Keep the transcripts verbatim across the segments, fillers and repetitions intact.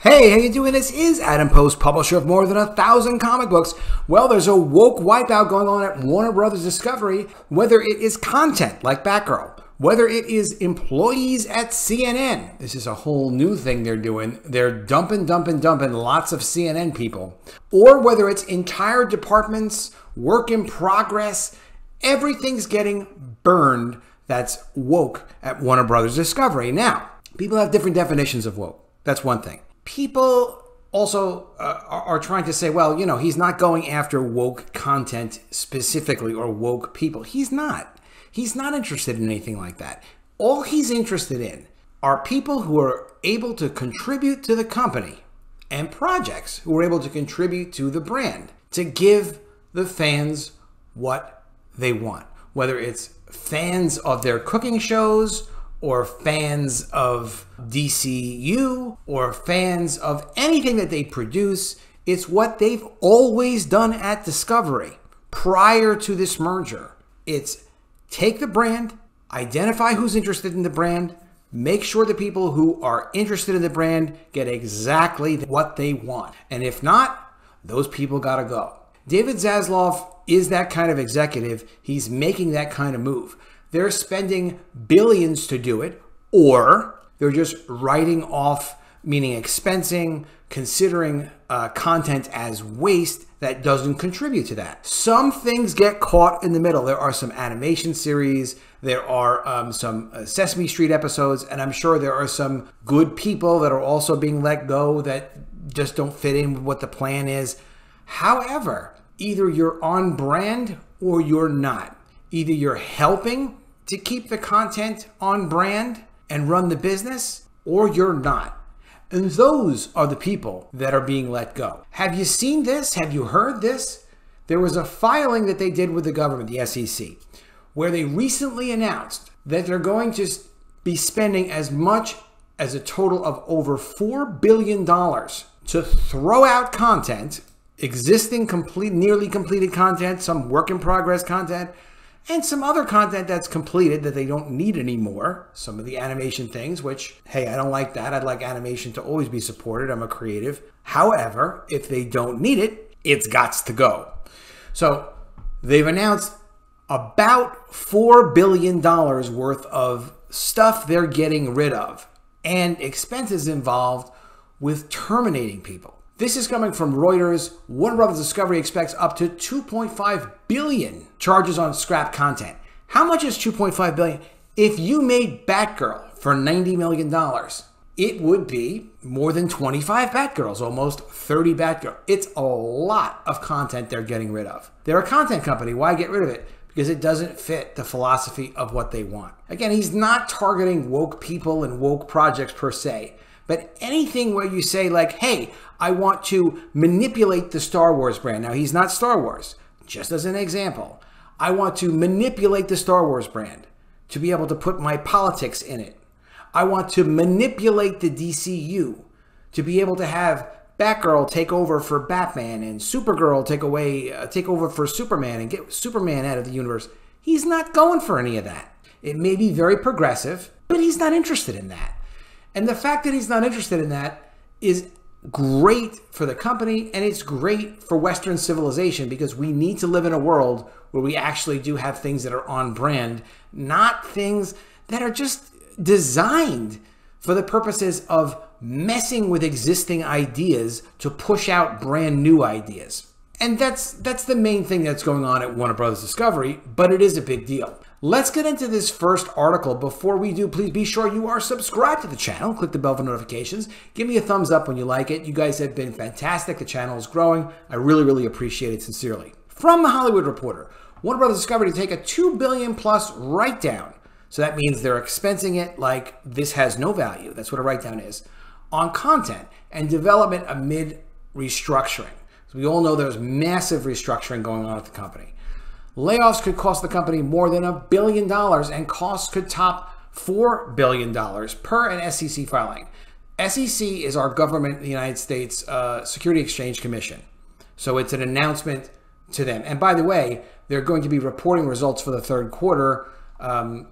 Hey, how you doing? This is Adam Post, publisher of more than a thousand comic books. Well, there's a woke wipeout going on at Warner Brothers Discovery, whether it is content like Batgirl, whether it is employees at C N N. This is a whole new thing they're doing. They're dumping, dumping, dumping lots of C N N people. Or whether it's entire departments, work in progress, everything's getting burned that's woke at Warner Brothers Discovery. Now, people have different definitions of woke. That's one thing. People also uh, are trying to say, well, you know, he's not going after woke content specifically or woke people. He's not. He's not interested in anything like that. All he's interested in are people who are able to contribute to the company and projects who are able to contribute to the brand to give the fans what they want, whether it's fans of their cooking shows or fans of D C U, or fans of anything that they produce. It's what they've always done at Discovery prior to this merger. It's take the brand, identify who's interested in the brand, make sure the people who are interested in the brand get exactly what they want. And if not, those people gotta go. David Zaslav is that kind of executive. He's making that kind of move. They're spending billions to do it, or they're just writing off, meaning expensing, considering uh, content as waste that doesn't contribute to that. Some things get caught in the middle. There are some animation series, there are um, some uh, Sesame Street episodes, and I'm sure there are some good people that are also being let go that just don't fit in with what the plan is. However, either you're on brand or you're not. Either you're helping to keep the content on brand and run the business, or you're not. And those are the people that are being let go. Have you seen this? Have you heard this? There was a filing that they did with the government, the S E C, where they recently announced that they're going to be spending as much as a total of over four billion dollars to throw out content, existing complete, nearly completed content, some work in progress content, and some other content that's completed that they don't need anymore. Some of the animation things, which, hey, I don't like that. I'd like animation to always be supported. I'm a creative. However, if they don't need it, it's gots to go. So they've announced about four billion dollars worth of stuff they're getting rid of and expenses involved with terminating people. This is coming from Reuters. Warner Brothers Discovery expects up to two point five billion dollars charges on scrap content. How much is two point five billion dollars? If you made Batgirl for ninety million dollars, it would be more than twenty-five Batgirls, almost thirty Batgirls. It's a lot of content they're getting rid of. They're a content company. Why get rid of it? Because it doesn't fit the philosophy of what they want. Again, he's not targeting woke people and woke projects per se. But anything where you say like, hey, I want to manipulate the Star Wars brand. Now, he's not Star Wars. Just as an example, I want to manipulate the Star Wars brand to be able to put my politics in it. I want to manipulate the D C U to be able to have Batgirl take over for Batman and Supergirl take away, uh, take over for Superman and get Superman out of the universe. He's not going for any of that. It may be very progressive, but he's not interested in that. And the fact that he's not interested in that is great for the company, and it's great for Western civilization, because we need to live in a world where we actually do have things that are on brand, not things that are just designed for the purposes of messing with existing ideas to push out brand new ideas. And that's that's the main thing that's going on at Warner Brothers Discovery, but it is a big deal. Let's get into this first article. Before we do, please be sure you are subscribed to the channel. Click the bell for notifications. Give me a thumbs up when you like it. You guys have been fantastic. The channel is growing. I really, really appreciate it sincerely. From The Hollywood Reporter, Warner Brothers Discovery to take a two billion dollars plus write-down. So that means they're expensing it like this has no value. That's what a write-down is. On content and development amid restructuring. So we all know there's massive restructuring going on at the company. Layoffs could cost the company more than a billion dollars, and costs could top four billion dollars per an S E C filing. S E C is our government in the United States uh, Security Exchange Commission. So it's an announcement to them. And by the way, they're going to be reporting results for the third quarter um,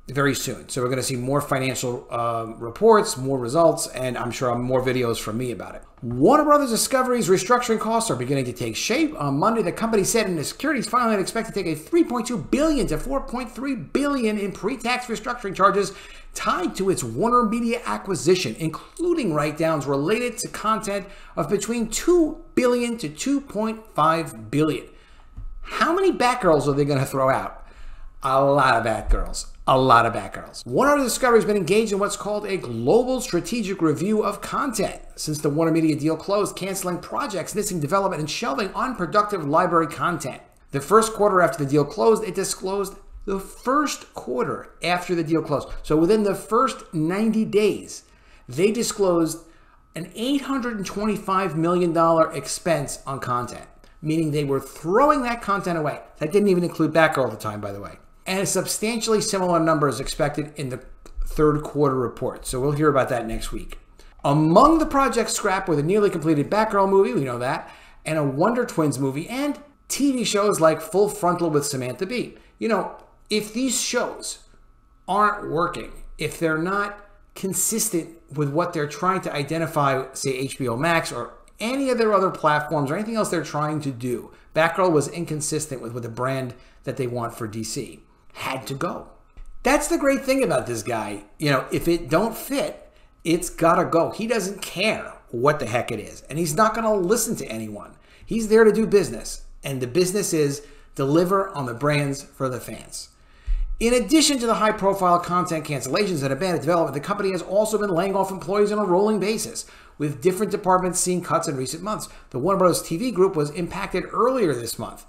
very soon. So we're going to see more financial uh, reports, more results, and I'm sure more videos from me about it. Warner Brothers Discovery's restructuring costs are beginning to take shape. On Monday, the company said in the securities filing it expected to take a three point two billion dollars to four point three billion dollars in pre-tax restructuring charges tied to its WarnerMedia acquisition, including write-downs related to content of between two billion dollars to two point five billion dollars. How many Batgirls are they going to throw out? A lot of Batgirls. A lot of Batgirls. Warner Discovery has been engaged in what's called a global strategic review of content since the WarnerMedia deal closed, canceling projects, missing development, and shelving unproductive library content. The first quarter after the deal closed, it disclosed the first quarter after the deal closed. So within the first ninety days, they disclosed an eight hundred twenty-five million dollars expense on content, meaning they were throwing that content away. That didn't even include Batgirl at the time, by the way. And a substantially similar number is expected in the third quarter report. So we'll hear about that next week. Among the projects scrapped were the nearly completed Batgirl movie, we know that, and a Wonder Twins movie, and T V shows like Full Frontal with Samantha Bee. You know, if these shows aren't working, if they're not consistent with what they're trying to identify, say H B O Max or any of their other platforms or anything else they're trying to do, Batgirl was inconsistent with, with the brand that they want for D C. Had to go. That's the great thing about this guy. You know, if it don't fit, it's gotta go. He doesn't care what the heck it is. And he's not gonna listen to anyone. He's there to do business. And the business is deliver on the brands for the fans. In addition to the high-profile content cancellations and abandoned development, the company has also been laying off employees on a rolling basis, with different departments seeing cuts in recent months. The Warner Brothers T V Group was impacted earlier this month.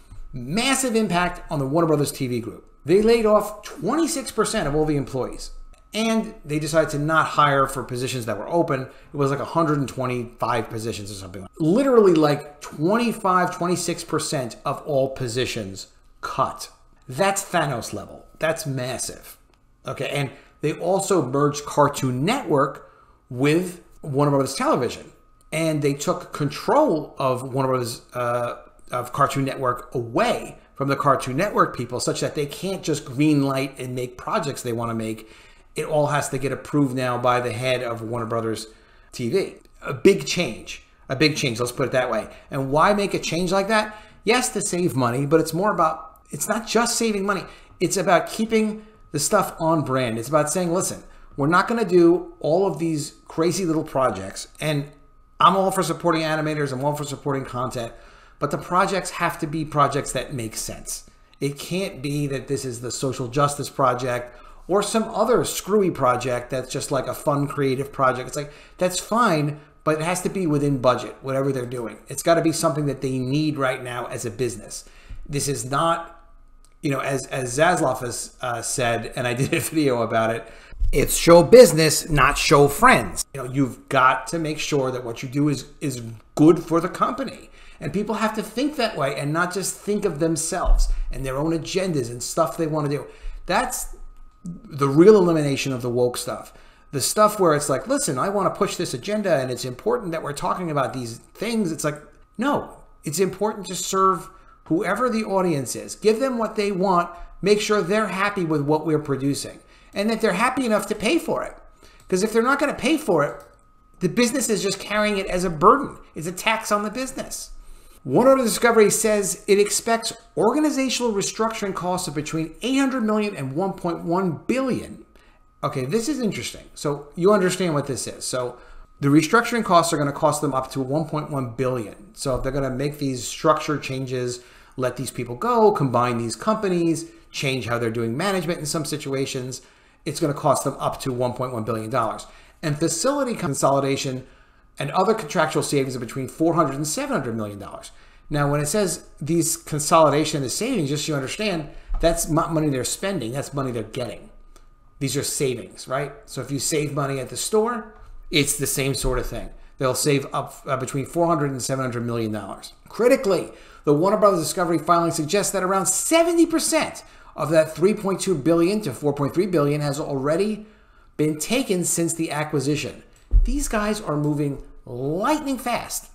Massive impact on the Warner Brothers T V Group. They laid off twenty-six percent of all the employees, and they decided to not hire for positions that were open. It was like one hundred twenty-five positions or something. Literally like twenty-five, twenty-six percent of all positions cut. That's Thanos level. That's massive. Okay, and they also merged Cartoon Network with Warner Brothers Television, and they took control of Warner Brothers uh, of Cartoon Network away from the Cartoon Network people, such that they can't just green light and make projects they want to make. It all has to get approved now by the head of Warner Brothers T V. A big change. A big change, let's put it that way. And why make a change like that? Yes, to save money, but it's more about, it's not just saving money. It's about keeping the stuff on brand. It's about saying, listen, we're not going to do all of these crazy little projects. And I'm all for supporting animators. I'm all for supporting content. But the projects have to be projects that make sense. It can't be that this is the social justice project or some other screwy project that's just like a fun creative project. It's like, that's fine, but it has to be within budget, whatever they're doing. It's got to be something that they need right now as a business. This is not, you know, as, as Zaslav has uh, said, and I did a video about it, it's show business, not show friends. You know, you've got to make sure that what you do is, is good for the company. And people have to think that way and not just think of themselves and their own agendas and stuff they want to do. That's the real elimination of the woke stuff. The stuff where it's like, listen, I want to push this agenda and it's important that we're talking about these things. It's like, no, it's important to serve whoever the audience is. Give them what they want. Make sure they're happy with what we're producing and that they're happy enough to pay for it. Because if they're not going to pay for it, the business is just carrying it as a burden. It's a tax on the business. Warner Discovery says it expects organizational restructuring costs of between eight hundred million dollars and one point one billion dollars. Okay, this is interesting. So you understand what this is. So the restructuring costs are going to cost them up to one point one billion dollars. So if they're going to make these structure changes, let these people go, combine these companies, change how they're doing management in some situations, it's going to cost them up to one point one billion dollars. And facility consolidation and other contractual savings of between four hundred and seven hundred million dollars. Now, when it says these consolidation and savings, just so you understand, that's not money they're spending, that's money they're getting. These are savings, right? So if you save money at the store, it's the same sort of thing. They'll save up uh, between four hundred and seven hundred million dollars. Critically, the Warner Brothers Discovery filing suggests that around seventy percent of that three point two billion dollars to four point three billion dollars has already been taken since the acquisition. These guys are moving lightning fast.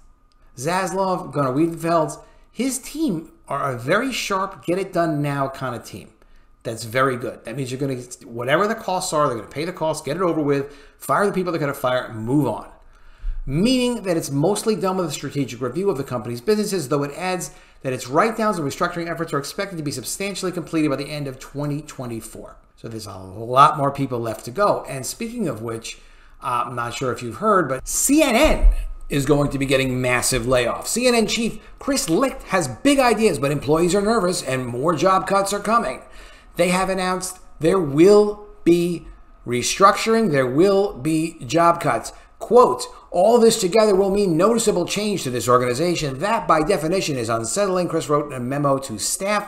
Zaslav, Gunnar Wiedenfeld, his team are a very sharp, get it done now kind of team. That's very good. That means you're going to, whatever the costs are, they're going to pay the costs, get it over with, fire the people they're going to fire, and move on. Meaning that it's mostly done with a strategic review of the company's businesses, though it adds that its write-downs and restructuring efforts are expected to be substantially completed by the end of twenty twenty-four. So there's a lot more people left to go. And speaking of which, uh, I'm not sure if you've heard, but C N N is going to be getting massive layoffs. C N N chief Chris Licht has big ideas, but employees are nervous and more job cuts are coming. They have announced there will be restructuring, there will be job cuts. Quote, all this together will mean noticeable change to this organization. That, by definition, is unsettling, Chris wrote in a memo to staff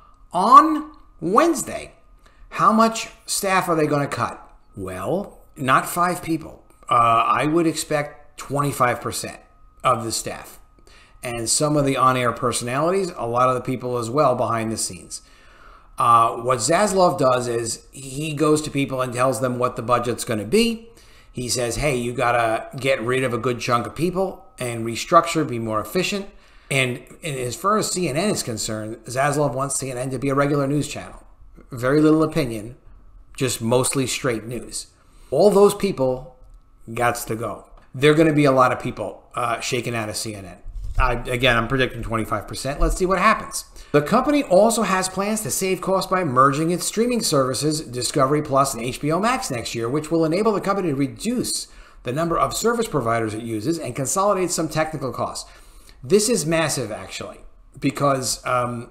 on Wednesday. How much staff are they going to cut? Well, not five people. Uh, I would expect twenty-five percent of the staff. And some of the on-air personalities, a lot of the people as well behind the scenes. Uh, what Zaslav does is he goes to people and tells them what the budget's going to be. He says, hey, you got to get rid of a good chunk of people and restructure, be more efficient. And, and as far as C N N is concerned, Zaslav wants C N N to be a regular news channel. Very little opinion, just mostly straight news. All those people gots to go. There are going to be a lot of people uh, shaken out of C N N. I, again, I'm predicting twenty-five percent. Let's see what happens. The company also has plans to save costs by merging its streaming services, Discovery Plus and H B O Max next year, which will enable the company to reduce the number of service providers it uses and consolidate some technical costs. This is massive, actually, because um,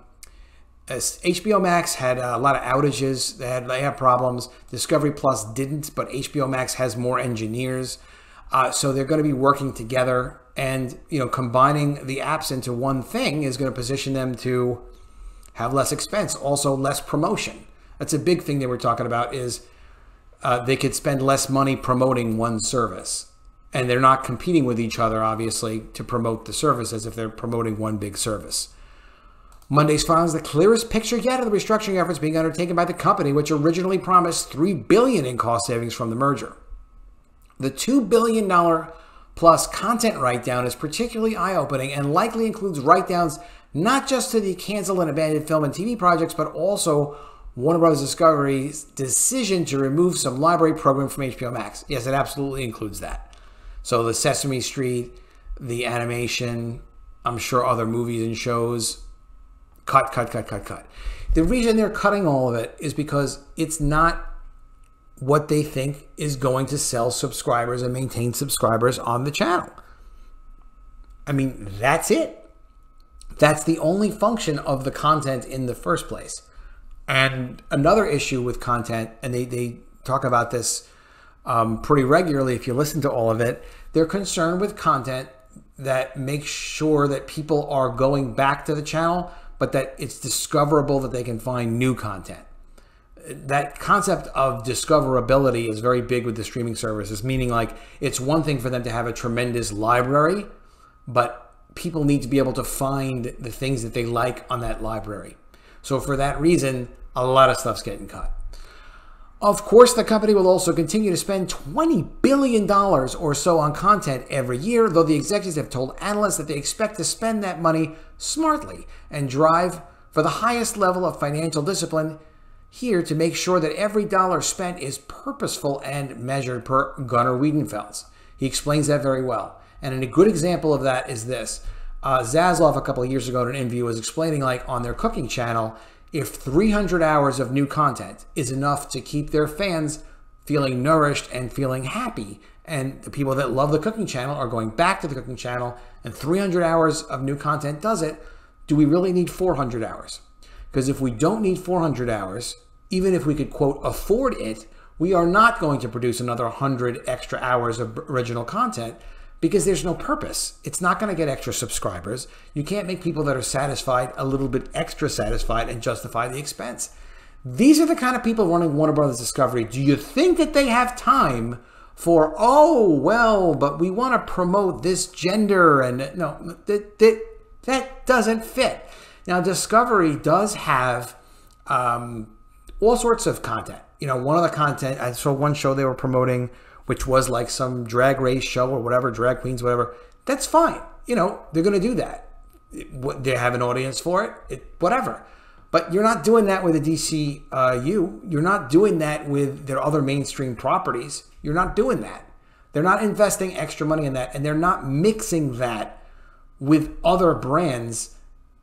as H B O Max had a lot of outages. They had, they had problems. Discovery Plus didn't, but H B O Max has more engineers. Uh, so they're going to be working together. And, you know, combining the apps into one thing is going to position them to have less expense, also less promotion. That's a big thing that we're talking about is uh, they could spend less money promoting one service. And they're not competing with each other, obviously, to promote the service as if they're promoting one big service. Monday's filing is the clearest picture yet of the restructuring efforts being undertaken by the company, which originally promised three billion dollars in cost savings from the merger. The two billion dollars plus content write-down is particularly eye-opening and likely includes write-downs not just to the canceled and abandoned film and T V projects, but also Warner Bros. Discovery's decision to remove some library programming from H B O Max. Yes, it absolutely includes that. So the Sesame Street, the animation, I'm sure other movies and shows, cut, cut, cut, cut, cut. The reason they're cutting all of it is because it's not what they think is going to sell subscribers and maintain subscribers on the channel. I mean, that's it. That's the only function of the content in the first place. And another issue with content, and they, they talk about this um, pretty regularly if you listen to all of it, they're concerned with content that makes sure that people are going back to the channel, but that it's discoverable that they can find new content. That concept of discoverability is very big with the streaming services, meaning like it's one thing for them to have a tremendous library, but people need to be able to find the things that they like on that library. So for that reason, a lot of stuff's getting cut. Of course, the company will also continue to spend twenty billion dollars or so on content every year, though the executives have told analysts that they expect to spend that money smartly and drive for the highest level of financial discipline here to make sure that every dollar spent is purposeful and measured per Gunnar Wiedenfels. He explains that very well. And a good example of that is this. Uh, Zaslav a couple of years ago in an interview was explaining like on their cooking channel, if three hundred hours of new content is enough to keep their fans feeling nourished and feeling happy, and the people that love the cooking channel are going back to the cooking channel, and three hundred hours of new content does it, do we really need four hundred hours? Because if we don't need four hundred hours, even if we could, quote, afford it, we are not going to produce another one hundred extra hours of original content because there's no purpose. It's not going to get extra subscribers. You can't make people that are satisfied a little bit extra satisfied and justify the expense. These are the kind of people running Warner Bros. Discovery. Do you think that they have time for, oh, well, but we want to promote this gender and no, that, that, that doesn't fit. Now, Discovery does have um, all sorts of content. You know, one of the content, I saw one show they were promoting, which was like some drag race show or whatever, drag queens, whatever. That's fine. You know, they're going to do that. They have an audience for it, it, whatever. But you're not doing that with a D C uh, U. You're not doing that with their other mainstream properties. You're not doing that. They're not investing extra money in that, and they're not mixing that with other brands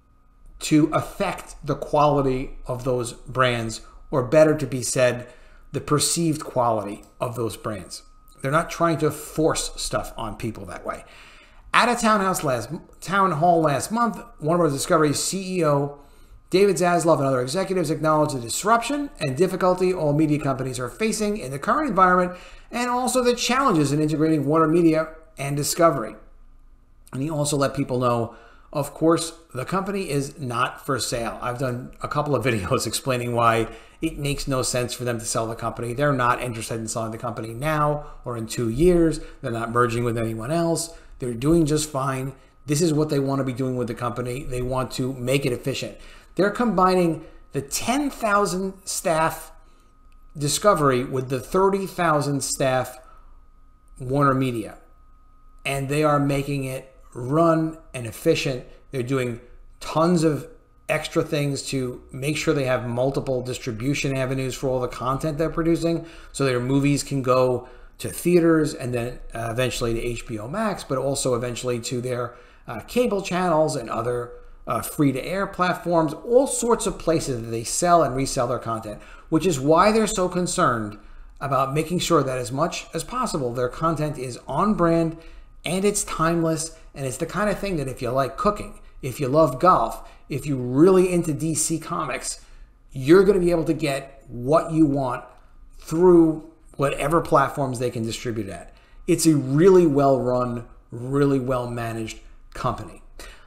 to affect the quality of those brands, or better to be said, the perceived quality of those brands. They're not trying to force stuff on people that way. At a townhouse last, town hall last month, Warner Bros. Discovery's C E O David Zaslav and other executives acknowledged the disruption and difficulty all media companies are facing in the current environment, and also the challenges in integrating WarnerMedia and Discovery. And he also let people know, of course, the company is not for sale. I've done a couple of videos explaining why it makes no sense for them to sell the company. They're not interested in selling the company now or in two years. They're not merging with anyone else. They're doing just fine. This is what they want to be doing with the company. They want to make it efficient. They're combining the ten thousand staff Discovery with the thirty thousand staff WarnerMedia. And they are making it run and efficient. They're doing tons of extra things to make sure they have multiple distribution avenues for all the content they're producing, so their movies can go to theaters and then uh, eventually to H B O Max, but also eventually to their uh, cable channels and other uh, free-to-air platforms, all sorts of places that they sell and resell their content, which is why they're so concerned about making sure that as much as possible their content is on brand and it's timeless, and it's the kind of thing that if you like cooking, if you love golf, if you're really into D C Comics, you're going to be able to get what you want through whatever platforms they can distribute at. It's a really well-run, really well-managed company.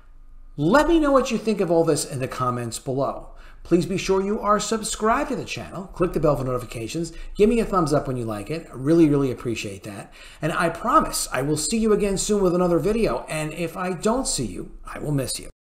Let me know what you think of all this in the comments below. Please be sure you are subscribed to the channel. Click the bell for notifications. Give me a thumbs up when you like it. I really, really appreciate that. And I promise I will see you again soon with another video. And if I don't see you, I will miss you.